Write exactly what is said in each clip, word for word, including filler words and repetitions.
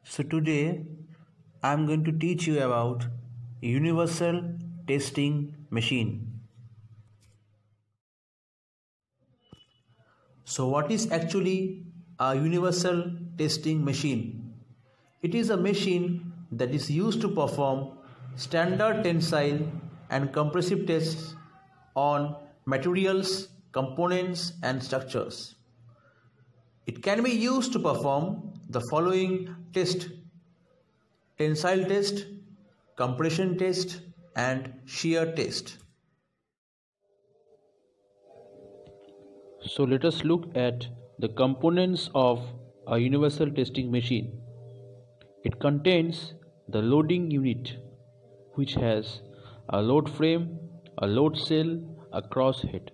So today I'm going to teach you about universal testing machine. So what is actually a universal testing machine? It is a machine that is used to perform standard tensile and compressive tests on materials, components and structures. It can be used to perform the following test: tensile test, compression test and shear test. So let us look at the components of a universal testing machine. It contains the loading unit, which has a load frame, a load cell, a crosshead.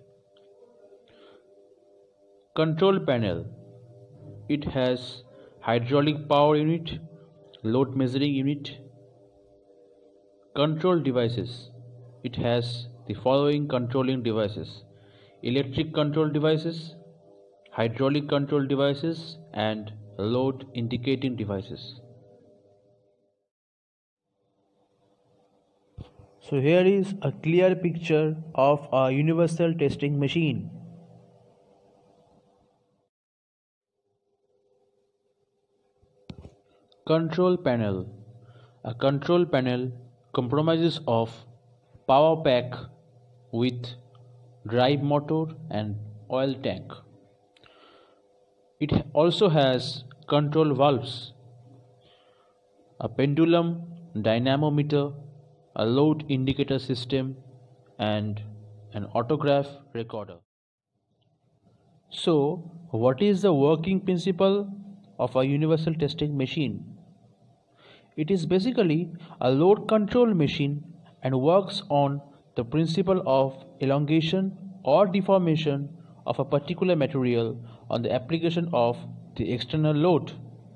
Control panel. It has hydraulic power unit, load measuring unit. Control devices. It has the following controlling devices: electric control devices, hydraulic control devices and load indicating devices. So here is a clear picture of a universal testing machine. Control panel. A control panel comprises of power pack with drive motor and oil tank. It also has control valves, a pendulum, dynamometer, a load indicator system and an autograph recorder. So, what is the working principle of a universal testing machine? It is basically a load control machine and works on the principle of elongation or deformation of a particular material on the application of the external load.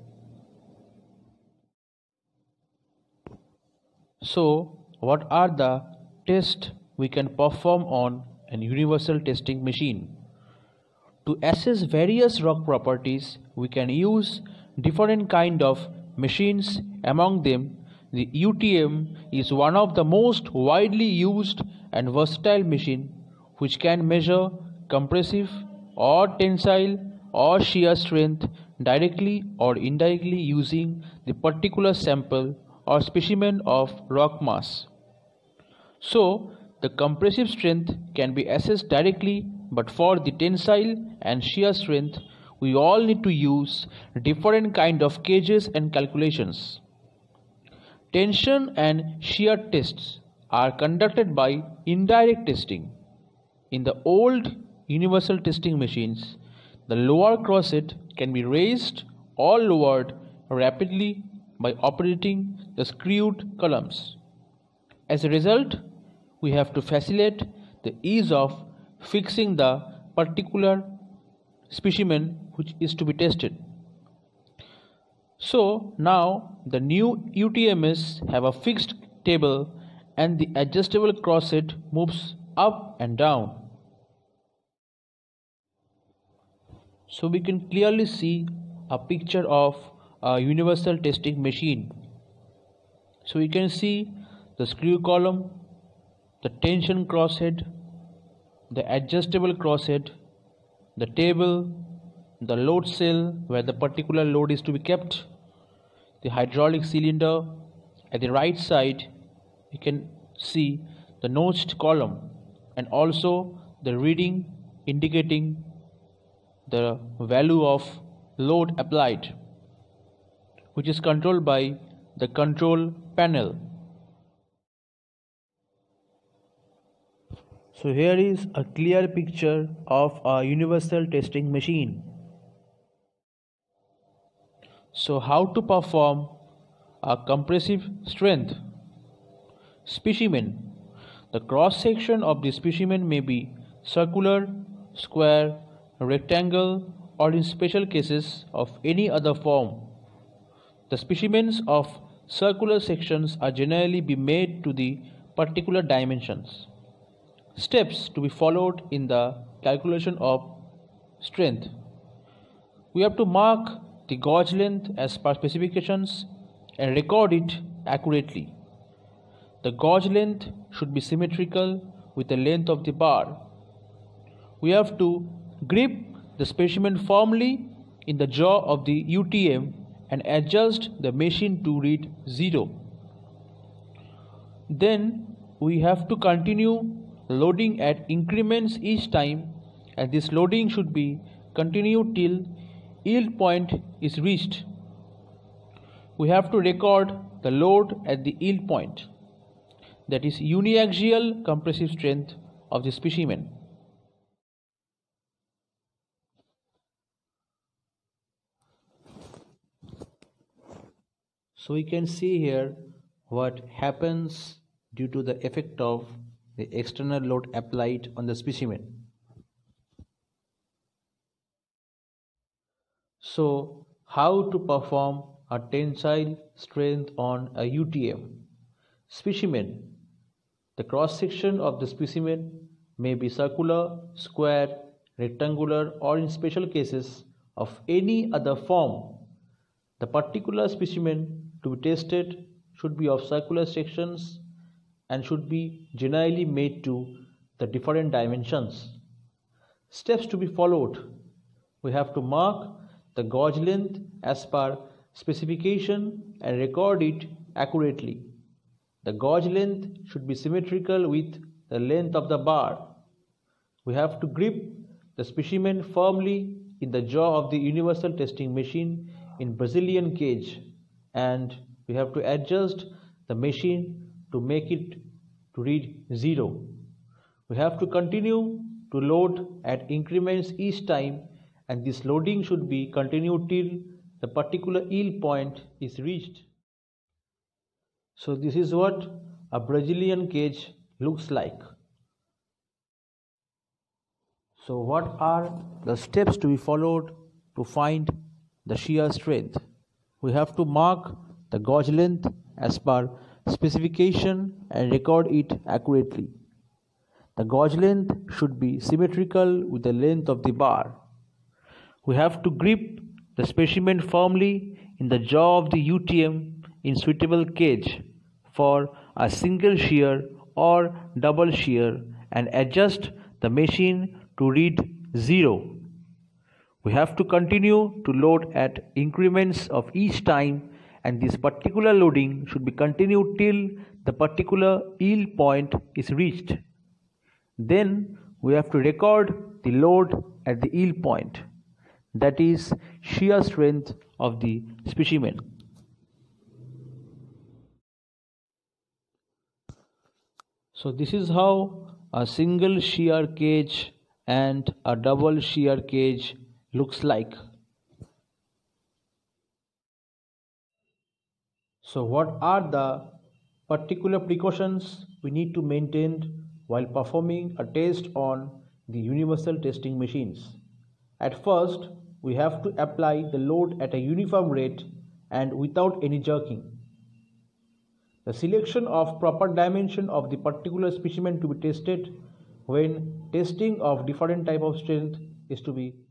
So, what are the tests we can perform on an universal testing machine? To assess various rock properties, we can use different kind of machines. Among them, the U T M is one of the most widely used and versatile machine which can measure compressive or tensile or shear strength directly or indirectly using the particular sample or specimen of rock mass. So, the compressive strength can be assessed directly, but for the tensile and shear strength, we all need to use different kind of gauges and calculations. Tension and shear tests are conducted by indirect testing. In the old universal testing machines, the lower crosshead can be raised or lowered rapidly by operating the screwed columns. As a result, we have to facilitate the ease of fixing the particular specimen which is to be tested. So now the new U T Ms have a fixed table and the adjustable crosshead moves up and down. So we can clearly see a picture of a universal testing machine. So you can see the screw column, the tension crosshead, the adjustable crosshead, the table, the load cell where the particular load is to be kept, the hydraulic cylinder. At the right side you can see the notched column and also the reading indicating the value of load applied, which is controlled by the control panel. So here is a clear picture of a universal testing machine. So how to perform a compressive strength? Specimen. The cross section of the specimen may be circular, square, rectangle or in special cases of any other form. The specimens of circular sections are generally be made to the particular dimensions. Steps to be followed in the calculation of strength. We have to mark the gauge length as per specifications and record it accurately. The gauge length should be symmetrical with the length of the bar. We have to grip the specimen firmly in the jaw of the U T M and adjust the machine to read zero. Then we have to continue loading at increments each time, and this loading should be continued till yield point is reached. We have to record the load at the yield point, that is uniaxial compressive strength of the specimen. So we can see here what happens due to the effect of the external load applied on the specimen. So how to perform a tensile strength on a U T M specimen? The cross section of the specimen may be circular, square, rectangular, or in special cases of any other form. The particular specimen to be tested should be of circular sections and should be generally made to the different dimensions. Steps to be followed: we have to mark the gauge length as per specification and record it accurately. The gauge length should be symmetrical with the length of the bar. We have to grip the specimen firmly in the jaw of the universal testing machine in Brazilian cage, and we have to adjust the machine to make it to read zero. We have to continue to load at increments each time, and this loading should be continued till the particular yield point is reached. So this is what a Brazilian cage looks like. So what are the steps to be followed to find the shear strength? We have to mark the gauge length as per specification and record it accurately. The gauge length should be symmetrical with the length of the bar. We have to grip the specimen firmly in the jaw of the U T M in suitable cage for a single shear or double shear and adjust the machine to read zero. We have to continue to load at increments of each time, and this particular loading should be continued till the particular yield point is reached. Then we have to record the load at the yield point, that is shear strength of the specimen. So this is how a single shear cage and a double shear cage looks like. So what are the particular precautions we need to maintain while performing a test on the universal testing machines? At first, we have to apply the load at a uniform rate and without any jerking. The selection of proper dimension of the particular specimen to be tested when testing of different type of strength is to be